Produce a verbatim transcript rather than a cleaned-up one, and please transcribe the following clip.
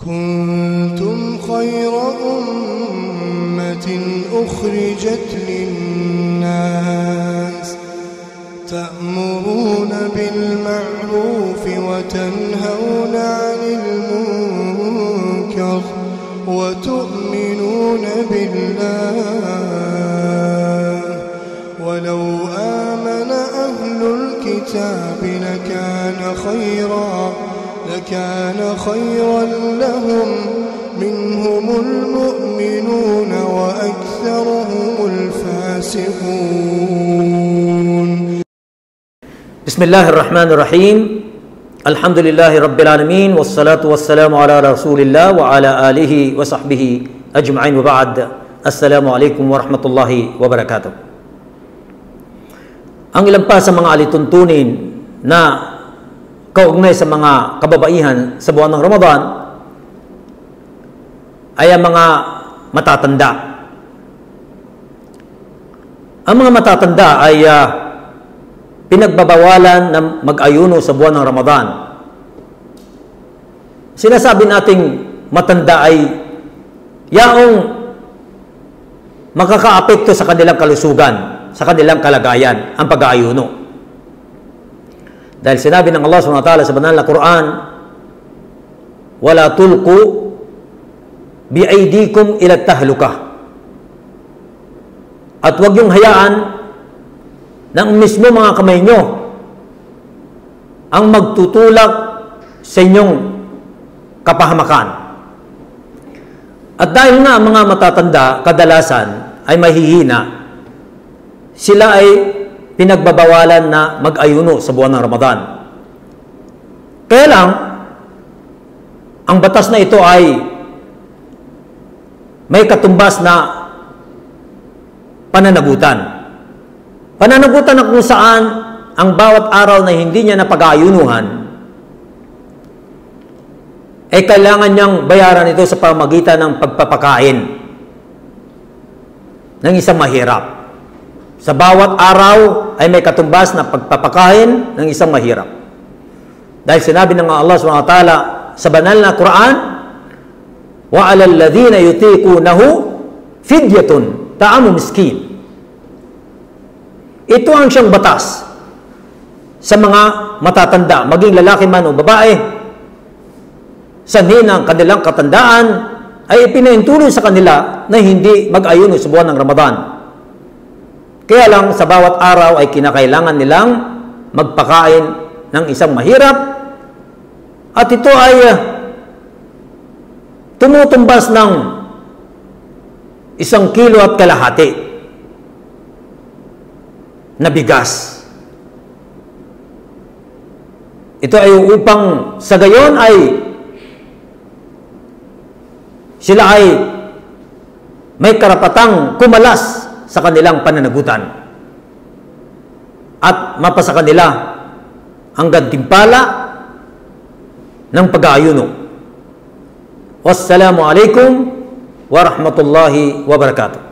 كنتم خير أمة أخرجت للناس تأمرون بالمعروف وتنهون عن المنكر وتؤمنون بالله ولو آمن أهل الكتاب لكان خيرا لكان خيرا لهم منهم المؤمنون وأكثرهم الفاسقون. بسم الله الرحمن الرحيم. الحمد لله رب العالمين والصلاة والسلام على رسول الله وعلى آله وصحبه أجمعين وبعد. السلام عليكم ورحمة الله وبركاته. Ang ilan pa sa mga alituntunin na kaugnay sa mga kababaihan sa buwan ng Ramadan ay ang mga matatanda. Ang mga matatanda ay uh, pinagbabawalan na mag-ayuno sa buwan ng Ramadan. Sinasabi nating matanda ay yaong makakaapekto sa kanilang kalusugan, sa kanilang kalagayan, ang pag-aayuno. Dahil sinabi ng Allah subhanahu wa ta'ala sa banal na Quran, "Wala tulqu bi'aydikum ila tahlukah." At huwag yung hayaan ng mismo mga kamay nyo ang magtutulak sa inyong kapahamakan. At dahil nga mga matatanda kadalasan ay mahihina, sila ay pinagbabawalan na mag-ayuno sa buwan ng Ramadan. Kaya lang, ang batas na ito ay may katumbas na pananagutan. Pananagutan na kung saan ang bawat araw na hindi niya napag-aayunuhan ay kailangan niyang bayaran ito sa pamamagitan ng pagpapakain ng isang mahirap. Sa bawat araw ay may katumbas na pagpapakain ng isang mahirap. Dahil sinabi ng Allah subhanahu wa ta'ala sa banal na Quran, "Wa 'alal ladhina yutiqunahu fidyatun ta'amu miskin." Ito ang siyang batas sa mga matatanda, maging lalaki man o babae. Sanhin ang kanilang katandaan ay ipinaintulong sa kanila na hindi mag-ayuno sa buwan ng Ramadan. Kaya lang sa bawat araw ay kinakailangan nilang magpakain ng isang mahirap at ito ay uh, tumutumbas ng isang kilo at kalahati na bigas. Ito ay upang sa gayon ay sila ay may karapatang kumalas sa kanilang pananagutan at mapasa kanila ang gantimpala ng pag-aayuno. Wassalamu alaikum wa rahmatullahi wa barakatuh.